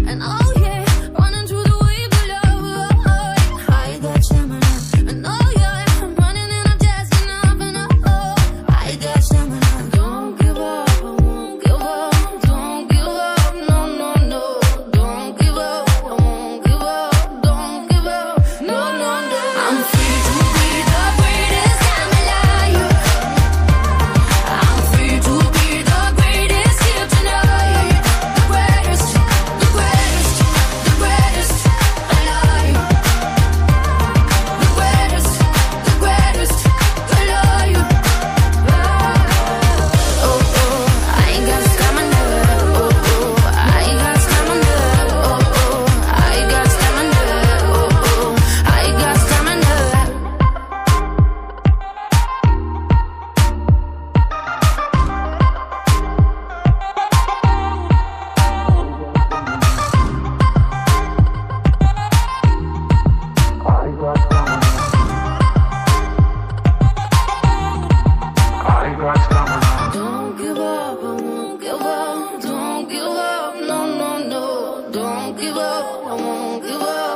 And oh yeah, running through the waves of love. I got stamina. And oh yeah, I'm running and I'm just enough. And oh, I got stamina. Don't give up, I won't give up. Don't give up, no, no, no. Don't give up, I won't give up. Don't give up, no, no, no. I'm free to be the greatest I'm alive. I'm free to be the greatest here tonight. The greatest, the greatest, the greatest alive. The greatest, the greatest alive. Oh, oh, I ain't got stamina. Oh, oh, I ain't got stamina. Oh, oh, I got stamina. Oh, oh, I got stamina. Don't give up, I won't give up. Don't give up, no, no, no. Don't give up, I won't give up.